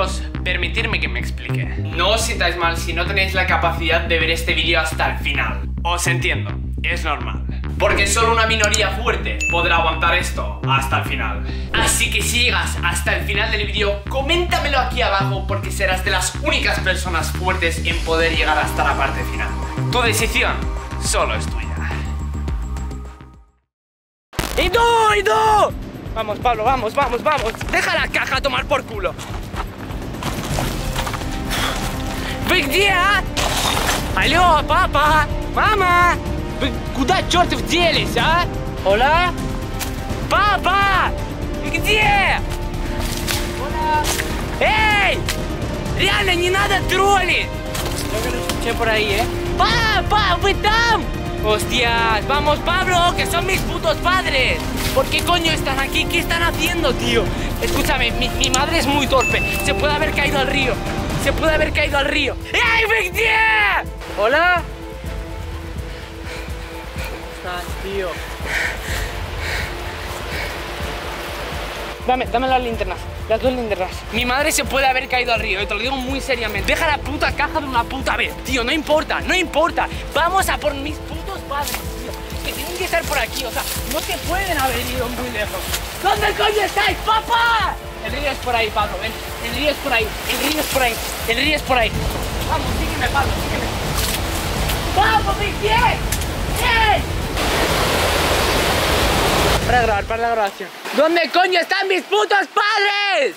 Chicos, permitidme que me explique. No os sintáis mal si no tenéis la capacidad de ver este vídeo hasta el final. Os entiendo, es normal. Porque solo una minoría fuerte podrá aguantar esto hasta el final. Así que si llegas hasta el final del vídeo, coméntamelo aquí abajo porque serás de las únicas personas fuertes en poder llegar hasta la parte final. Tu decisión solo es tuya. ¡Y tú! Vamos, Pablo, vamos. Deja la caja a tomar por culo. Где? Алло, папа! Мама! Вы куда, черт, делись, а? Hola? Папа! Где? Hola. ¡Ey! Реально, не надо троллить. Creo que lo escuché por ahí, ¿eh? ¡Papá, вы там! ¡Hostias! ¡Vamos, Pablo! ¡Que son mis putos padres! ¿Por qué coño están aquí? ¿Qué están haciendo, tío? Escúchame, mi madre es muy torpe. Se puede haber caído al río. ¡Ey, Victor! ¿Hola? ¿Cómo estás, tío? Dame las linternas. Las 2 linternas. Mi madre se puede haber caído al río, te lo digo muy seriamente. Deja la puta caja de una puta vez, tío, no importa. Vamos a por mis putos padres, tío, que tienen que estar por aquí, o sea, no se pueden haber ido muy lejos. ¿Dónde coño estáis, papá? El río es por ahí, Pablo, ven. El río es por ahí. Vamos, sígueme, Pablo, sígueme. ¡Vamos, mi pie! ¡Ey! Para la grabación. ¿Dónde coño están mis putos padres?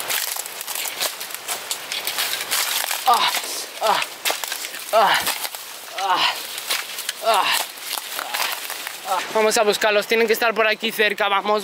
Vamos a buscarlos, tienen que estar por aquí cerca. Vamos.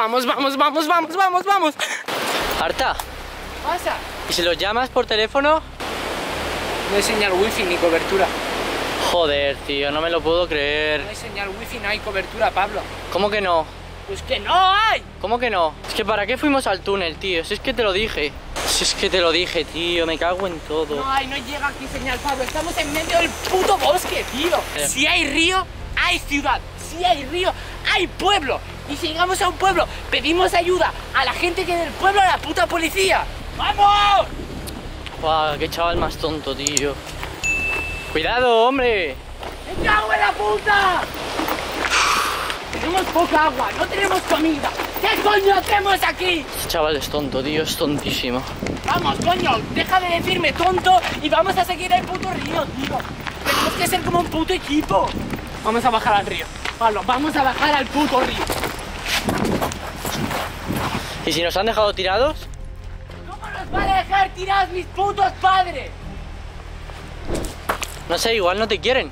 Arta, ¿Qué pasa? ¿y si los llamas por teléfono? No hay señal wifi ni cobertura. Joder, tío, no me lo puedo creer. No hay señal wifi, no hay cobertura, Pablo. ¿Cómo que no? Pues que no hay. ¿Cómo que no? Es que ¿para qué fuimos al túnel, tío? Si es que te lo dije. Tío, me cago en todo. No llega aquí señal, Pablo. Estamos en medio del puto bosque, tío. Si hay río, hay ciudad. Si hay río, hay pueblo. Y si llegamos a un pueblo, pedimos ayuda a la gente que hay del pueblo, a la puta policía. ¡Vamos! Guau, qué chaval más tonto, tío. ¡Cuidado, hombre! ¡Me cago en la puta! Tenemos poca agua, no tenemos comida. ¿Qué coño hacemos aquí? Este chaval es tonto, tío, es tontísimo. Vamos, coño, deja de decirme tonto y vamos a seguir el puto río, tío. Tenemos que ser como un puto equipo. Vamos a bajar al río, Pablo, vamos a bajar al puto río. ¿Y si nos han dejado tirados? ¿Cómo nos van a dejar tirados mis putos padres? No sé, igual no te quieren.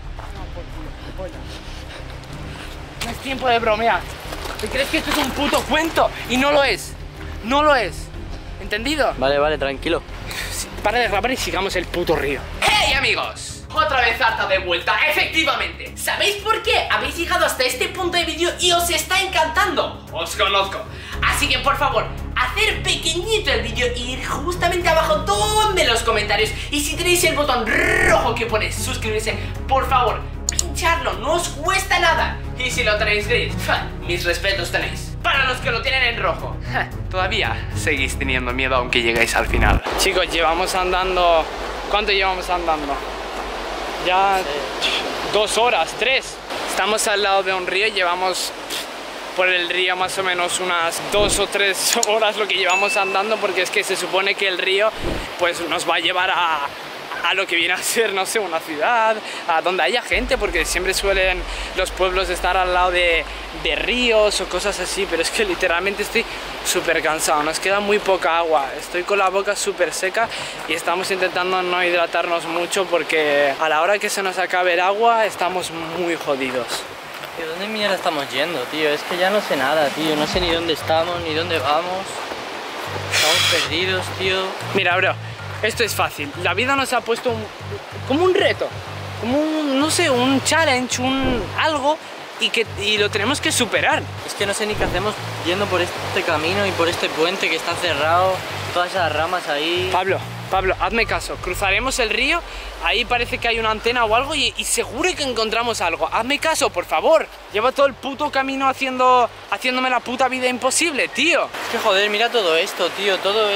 No es tiempo de bromear. ¿Te crees que esto es un puto cuento? Y no lo es. ¿Entendido? Vale, tranquilo. Para de grabar y sigamos el puto río. ¡Hey, amigos! Otra vez Arta de vuelta, efectivamente. ¿Sabéis por qué? Habéis llegado hasta este punto de vídeo y os está encantando. Os conozco. Así que por favor, hacer pequeñito el vídeo y ir justamente abajo donde los comentarios. Y si tenéis el botón rojo que pone suscribirse, por favor, pincharlo, no os cuesta nada. Y si lo tenéis gris, mis respetos tenéis. Para los que lo tienen en rojo, todavía seguís teniendo miedo aunque lleguéis al final. Chicos, llevamos andando... ¿Cuánto llevamos andando? Ya 2 horas, 3. Estamos al lado de un río y llevamos por el río más o menos unas 2 o 3 horas lo que llevamos andando, porque es que se supone que el río pues nos va a llevar a lo que viene a ser, no sé, una ciudad, a donde haya gente, porque siempre suelen los pueblos estar al lado de ríos o cosas así, pero es que literalmente estoy súper cansado, nos queda muy poca agua, estoy con la boca súper seca y estamos intentando no hidratarnos mucho porque a la hora que se nos acabe el agua estamos muy jodidos. ¿De dónde mierda estamos yendo, tío? Es que ya no sé nada, tío, no sé ni dónde estamos, ni dónde vamos. Estamos perdidos, tío. Mira, bro, esto es fácil. La vida nos ha puesto como un reto, como un, no sé, un challenge, algo y lo tenemos que superar. Es que no sé ni qué hacemos yendo por este camino y por este puente que está cerrado, todas esas ramas ahí. Pablo, hazme caso, cruzaremos el río, ahí parece que hay una antena o algo y seguro que encontramos algo. Hazme caso, por favor. Llevo todo el puto camino haciéndome la puta vida imposible, tío. Es que joder, mira todo esto, tío, todo es...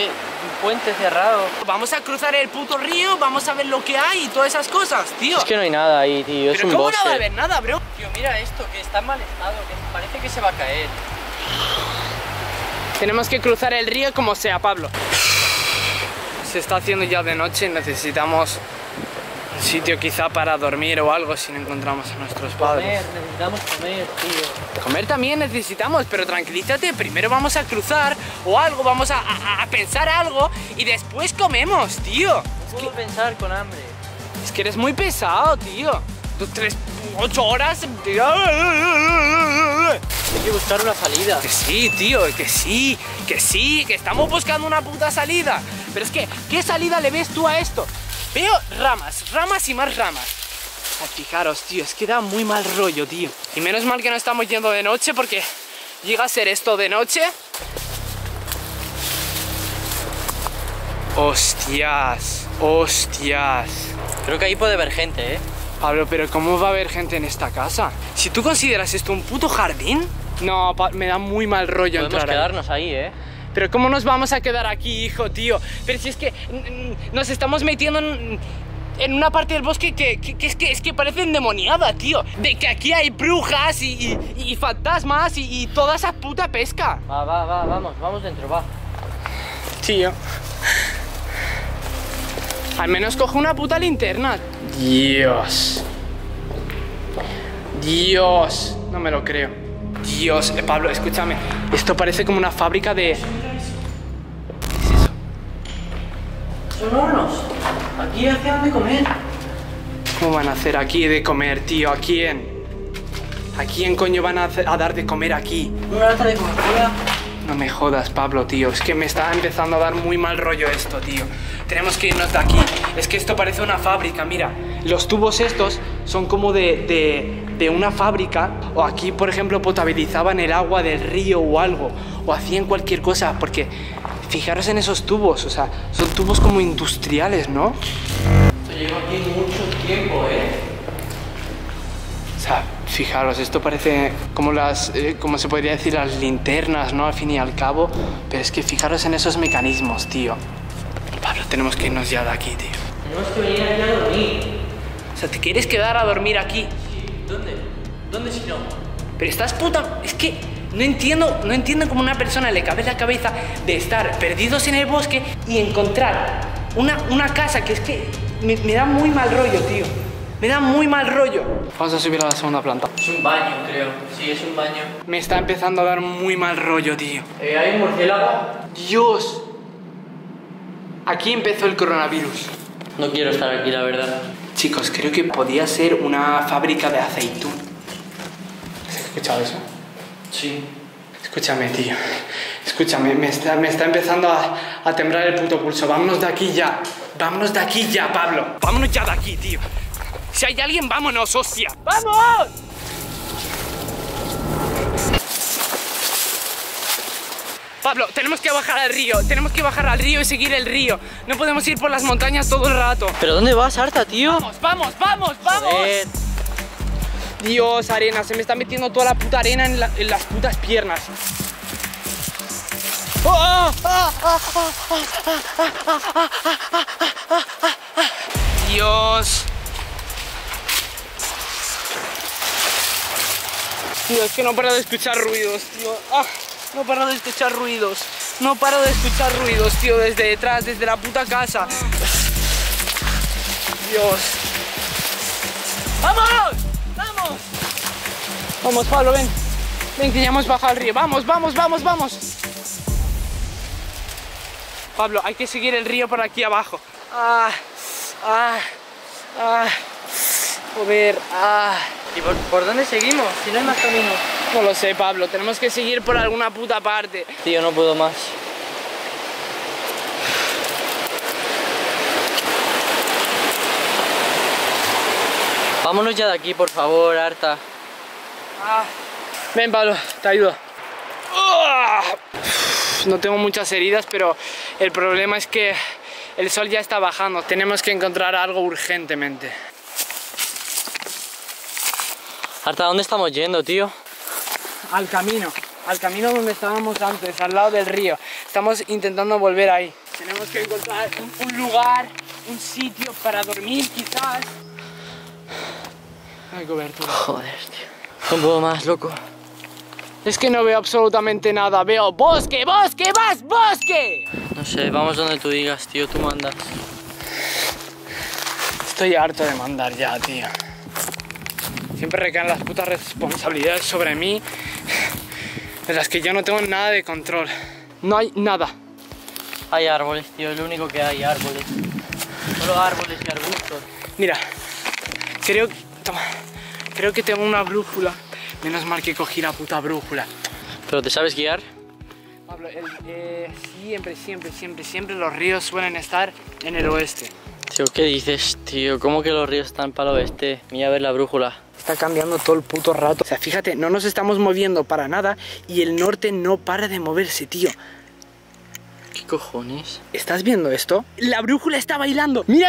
puente cerrado. Vamos a cruzar el puto río, vamos a ver lo que hay y todas esas cosas, tío. Es que no hay nada ahí, tío, es ¿Pero un cómo bosque. no va a haber nada, bro? Tío, mira esto, que está en mal estado, que parece que se va a caer. Tenemos que cruzar el río como sea, Pablo. Se está haciendo ya de noche, necesitamos un sitio quizá para dormir o algo si no encontramos a nuestros padres. Necesitamos comer, tío. Comer también necesitamos, pero tranquilízate, primero vamos a cruzar o algo, vamos a pensar algo y después comemos, tío. No puedo pensar con hambre. Es que eres muy pesado, tío. 8 horas. Hay que buscar una salida. Que sí, tío, que sí, que estamos buscando una puta salida. Pero es que, ¿qué salida le ves tú a esto? Veo ramas, ramas y más ramas. Ay, fijaros, tío, es que da muy mal rollo, tío. Y menos mal que no estamos yendo de noche porque llega a ser esto de noche. Hostias, hostias. Creo que ahí puede haber gente, ¿eh? Pablo, pero ¿cómo va a haber gente en esta casa? Si tú consideras esto un puto jardín, no, me da muy mal rollo Podemos entrar ahí. quedarnos ahí, ¿eh? Pero ¿cómo nos vamos a quedar aquí, hijo, tío? Pero si es que nos estamos metiendo en una parte del bosque que es que parece endemoniada, tío. De que aquí hay brujas y fantasmas y toda esa puta pesca. Vamos dentro, va. Tío. Al menos coge una puta linterna. Dios. Dios. No me lo creo. Dios, Pablo, escúchame. Esto parece como una fábrica de... ¿Qué es eso? Son hornos. Aquí hacían de comer. ¿Cómo van a hacer aquí de comer, tío? ¿A quién? ¿A quién coño van a dar de comer aquí? Una lata de Coca-Cola. No me jodas, Pablo, tío. Es que me está empezando a dar muy mal rollo esto, tío. Tenemos que irnos de aquí. Es que esto parece una fábrica, mira. Los tubos estos son como de una fábrica. O aquí, por ejemplo, potabilizaban el agua del río o algo. O hacían cualquier cosa. Porque fijaros en esos tubos. O sea, son tubos como industriales, ¿no? Esto lleva aquí mucho tiempo, ¿eh? O sea, fijaros, esto parece como como se podría decir, las linternas, ¿no? Al fin y al cabo. Pero es que fijaros en esos mecanismos, tío. Pablo, tenemos que irnos ya de aquí, tío. Tenemos que venir aquí a dormir. O sea, ¿te quieres quedar a dormir aquí? Sí, ¿dónde? ¿Dónde si no? Pero estás puta... Es que no entiendo cómo a una persona le cabe la cabeza de estar perdidos en el bosque y encontrar una casa que es que me da muy mal rollo, tío. Me da muy mal rollo. Vamos a subir a la segunda planta. Es un baño, creo. Sí, es un baño. Me está empezando a dar muy mal rollo, tío. ¿Hay un murciélago? Dios. Aquí empezó el coronavirus. No quiero estar aquí, la verdad. Chicos, creo que podía ser una fábrica de aceitún. ¿Has escuchado eso? Sí. Escúchame, tío. Escúchame, me está empezando a temblar el puto pulso. Vámonos de aquí ya. Vámonos de aquí ya, Pablo. Vámonos ya de aquí, tío. Si hay alguien, vámonos, hostia. ¡Vamos! Pablo, tenemos que bajar al río. Tenemos que bajar al río y seguir el río. No podemos ir por las montañas todo el rato. ¿Pero dónde vas, Arta, tío? ¡Vamos! Joder. Dios, arena. Se me está metiendo toda la puta arena en las putas piernas. Dios. Tío, es que no paro de escuchar ruidos, tío. No paro de escuchar ruidos. No paro de escuchar ruidos, tío, desde detrás, desde la puta casa. Dios. ¡Vamos! ¡Vamos! Vamos, Pablo, ven. Ven, que ya hemos bajado al río. Vamos. Pablo, hay que seguir el río por aquí abajo. Joder, ¿Y por dónde seguimos? Si no hay más camino. No lo sé, Pablo. Tenemos que seguir por alguna puta parte. Tío, no puedo más. Vámonos ya de aquí, por favor, Arta. Ven, Pablo, te ayudo. No tengo muchas heridas, pero el problema es que el sol ya está bajando. Tenemos que encontrar algo urgentemente. Arta, ¿dónde estamos yendo, tío? Al camino donde estábamos antes, al lado del río. Estamos intentando volver ahí. Tenemos que encontrar un lugar, un sitio para dormir quizás. No hay cobertura. Joder, tío. Un poco más, loco. Es que no veo absolutamente nada. Veo bosque, bosque, más bosque. No sé, vamos donde tú digas, tío. Tú mandas. Estoy harto de mandar ya, tío. Siempre recaen las putas responsabilidades sobre mí, de las que yo no tengo nada de control. No hay nada. Hay árboles, tío. Es lo único que hay, árboles. Solo árboles y arbustos. Mira, creo que tengo una brújula. Menos mal que cogí la puta brújula. ¿Pero te sabes guiar? Pablo, siempre los ríos suelen estar en el oeste. Tío, ¿qué dices, tío? ¿Cómo que los ríos están para el oeste? Mira a ver la brújula. Está cambiando todo el puto rato. O sea, fíjate, no nos estamos moviendo para nada y el norte no para de moverse, tío. ¿Qué cojones? ¿Estás viendo esto? La brújula está bailando. Mira.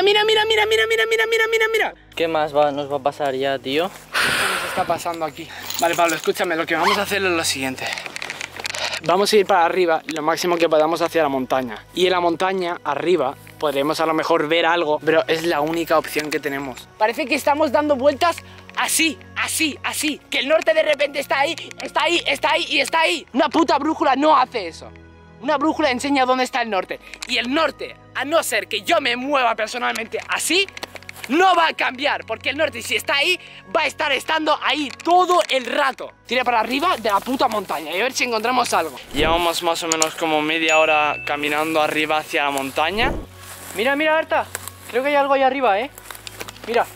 ¿Qué más nos va a pasar ya, tío? ¿Qué nos está pasando aquí? Vale, Pablo, escúchame, lo que vamos a hacer es lo siguiente. Vamos a ir para arriba lo máximo que podamos hacia la montaña. Y en la montaña, arriba, podremos a lo mejor ver algo, pero es la única opción que tenemos. Parece que estamos dando vueltas así. Que el norte de repente está ahí. Una puta brújula no hace eso. Una brújula enseña dónde está el norte. Y el norte, a no ser que yo me mueva personalmente así, no va a cambiar, porque el norte, si está ahí, va a estar estando ahí todo el rato. Tira para arriba de la puta montaña y a ver si encontramos algo. Llevamos más o menos como media hora caminando arriba hacia la montaña. Mira, Arta. Creo que hay algo ahí arriba, ¿eh? Mira.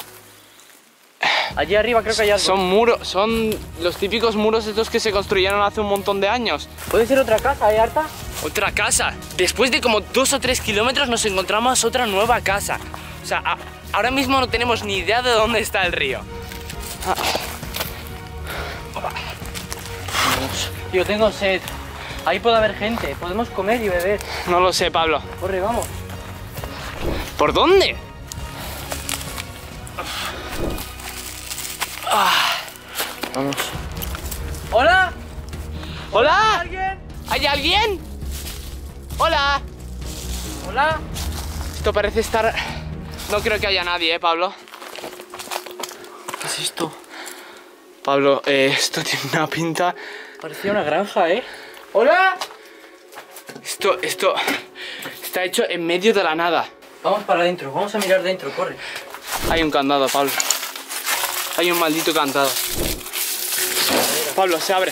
Allí arriba creo que hay algo. Son muros, son los típicos muros estos que se construyeron hace un montón de años. ¿Puede ser otra casa, Arta? Otra casa. Después de como 2 o 3 kilómetros nos encontramos otra nueva casa. O sea, ahora mismo no tenemos ni idea de dónde está el río. Tío, tengo sed. Ahí puede haber gente. Podemos comer y beber. No lo sé, Pablo. Corre, vamos. ¿Por dónde? Vamos. ¡Hola! ¿Hola? ¿Alguien? ¿Hay alguien? ¡Hola! ¿Hola? Esto parece estar... No creo que haya nadie, Pablo. ¿Qué es esto? Pablo, esto tiene una pinta... Parecía una granja, ¿eh? ¡Hola! Esto está hecho en medio de la nada. Vamos para adentro, vamos a mirar dentro, corre. Hay un candado, Pablo. Hay un maldito candado. Pablo, se abre.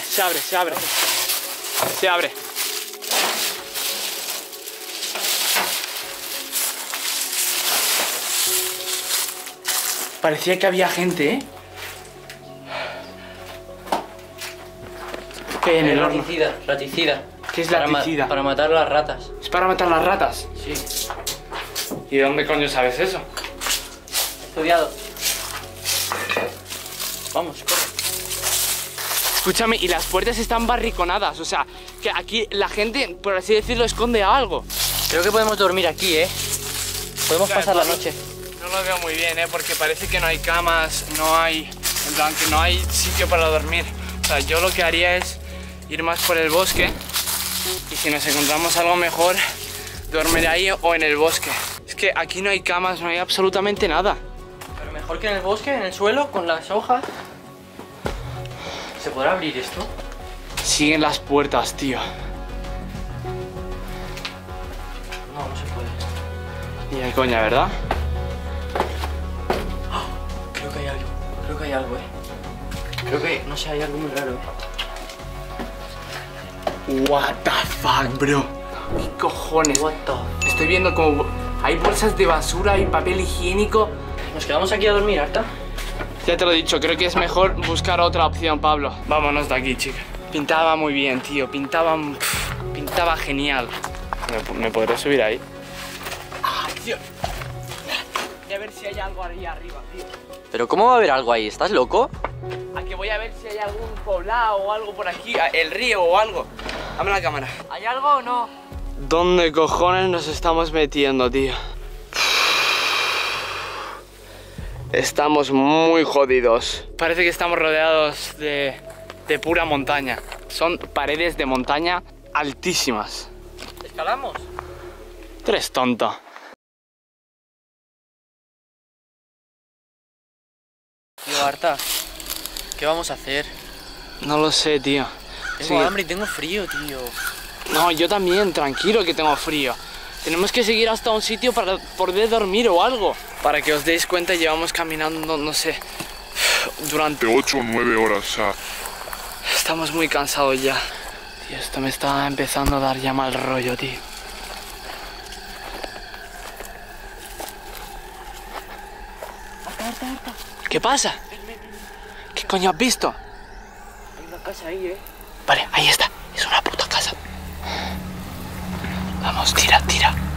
Parecía que había gente, ¿eh? ¿Qué hay en el horno? Raticida. ¿Qué es laticida? Para matar las ratas. ¿Es para matar las ratas? Sí. ¿Y de dónde coño sabes eso? Estudiado. Vamos, corre. Escúchame, y las puertas están barriconadas, o sea, que aquí la gente, por así decirlo, esconde algo. Creo que podemos dormir aquí, ¿eh? Podemos pasar la noche. No lo veo muy bien, porque parece que no hay camas, en plan, que no hay sitio para dormir. O sea, yo lo que haría es ir más por el bosque y si nos encontramos algo mejor, dormir ahí o en el bosque. Es que aquí no hay camas, no hay absolutamente nada. Pero mejor que en el bosque, en el suelo, con las hojas. ¿Se podrá abrir esto? Siguen las puertas, tío. No se puede. Ni de coña, ¿verdad? Creo que hay algo, Creo que, no sé, hay algo muy raro, What the fuck, bro. ¿Qué cojones? What the... Estoy viendo como hay bolsas de basura y papel higiénico. ¿Nos quedamos aquí a dormir, Arta? Ya te lo he dicho, creo que es mejor buscar otra opción, Pablo. Vámonos de aquí, chica. Pintaba muy bien, tío. Pintaba genial. ¿Me podré subir ahí? ¡Ah, tío! Voy a ver si hay algo ahí arriba, tío. ¿Pero cómo va a haber algo ahí? ¿Estás loco? A que voy a ver si hay algún poblado o algo por aquí, el río o algo. Dame la cámara. ¿Hay algo o no? ¿Dónde cojones nos estamos metiendo, tío? Estamos muy jodidos. Parece que estamos rodeados de pura montaña. Son paredes de montaña altísimas. ¿Escalamos? Tú eres tonto. Tío, Arta, ¿qué vamos a hacer? No lo sé, tío. Tengo hambre y tengo frío, tío. No, yo también, tranquilo que tengo frío. Tenemos que seguir hasta un sitio para poder dormir o algo. Para que os deis cuenta, llevamos caminando, no sé, durante 8 o 9 horas, o sea. Estamos muy cansados ya. Tío, esto me está empezando a dar ya mal rollo, tío. Arta. ¿Qué pasa? ¿Qué coño has visto? Hay una casa ahí, Vale, ahí está. Es una puta casa. Vamos, tira.